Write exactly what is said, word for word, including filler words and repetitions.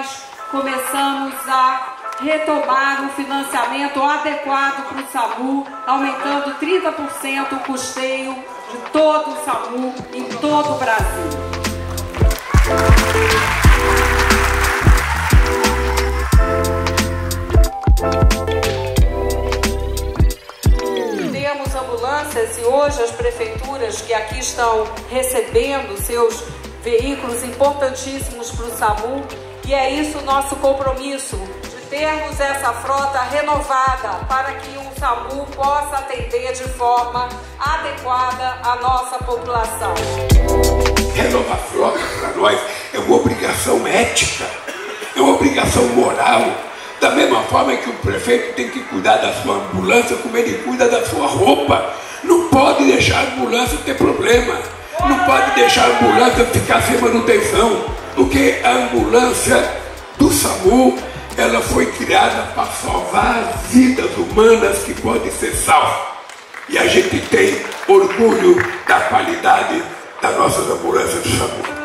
começamos a retomar o financiamento adequado para o SAMU, aumentando trinta por cento o custeio de todo o SAMU em todo o Brasil. Temos ambulâncias e hoje as prefeituras que aqui estão recebendo seus veículos importantíssimos para o SAMU, e é isso o nosso compromisso, de termos essa frota renovada para que o SAMU possa atender de forma adequada a nossa população. Renovar a frota para nós é uma obrigação ética, é uma obrigação moral. Da mesma forma que o prefeito tem que cuidar da sua ambulância, como ele cuida da sua roupa. Não pode deixar a ambulância ter problema, não pode deixar a ambulância ficar sem manutenção, porque a ambulância do SAMU, ela foi criada para salvar as vidas humanas que podem ser salvas. E a gente tem orgulho da qualidade das nossas ambulâncias do SAMU.